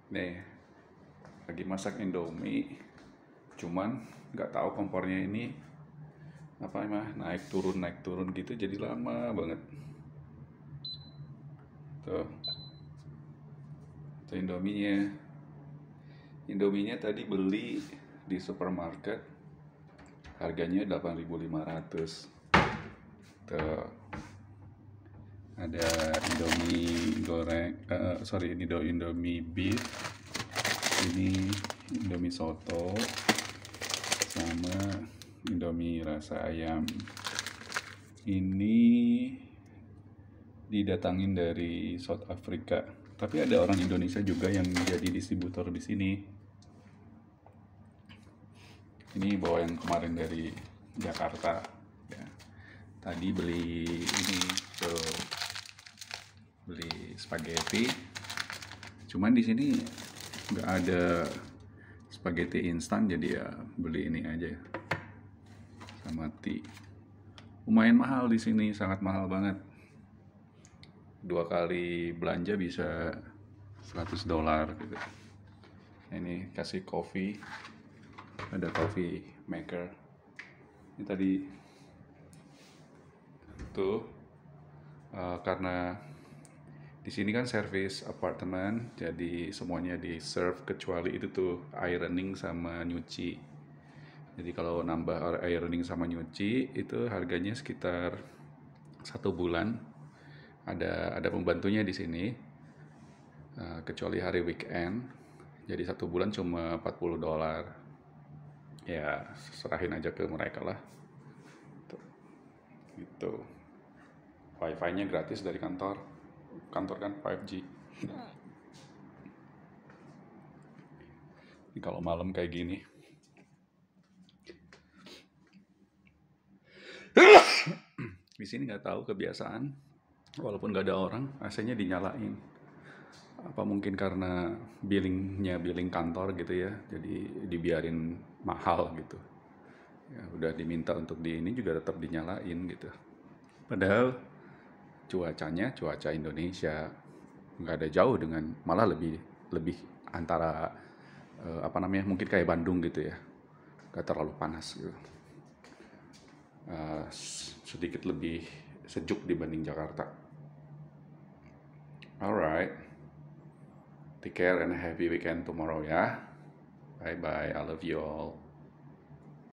Nih, lagi masak Indomie, cuman nggak tahu kompornya ini apa emang naik turun gitu, jadi lama banget. Tuh, tuh Indominya tadi beli di supermarket, harganya 8.500. Tuh, ada Indomie goreng, ini Indomie beef, ini Indomie soto, sama Indomie rasa ayam. Ini didatangin dari South Africa, tapi ada orang Indonesia juga yang jadi distributor di sini. Ini bawa yang kemarin dari Jakarta ya. Tadi beli ini tuh, beli spaghetti, cuman di sini nggak ada spaghetti instan, jadi ya beli ini aja sama tea. Lumayan mahal di sini, sangat mahal banget. 2 kali belanja bisa $100 gitu. Ini kasih coffee, ada coffee maker. Ini tadi tuh karena di sini kan service apartemen, jadi semuanya di serve kecuali itu tuh ironing sama nyuci. Jadi kalau nambah ironing sama nyuci itu harganya sekitar 1 bulan. Ada pembantunya di sini, kecuali hari weekend. Jadi 1 bulan cuma $40. Ya serahin aja ke mereka lah. Tuh, gitu. Wifi-nya gratis dari kantor kan 5G. Ini kalau malam kayak gini, di sini nggak tahu kebiasaan, walaupun nggak ada orang, AC-nya dinyalain. Apa mungkin karena billing kantor gitu ya, jadi dibiarin mahal gitu. Ya udah diminta untuk di ini juga tetap dinyalain gitu. Padahal cuaca Indonesia nggak ada jauh dengan, malah lebih antara mungkin kayak Bandung gitu ya, nggak terlalu panas gitu. Sedikit lebih sejuk dibanding Jakarta. Alright, take care and happy weekend tomorrow ya. Bye bye, I love you all.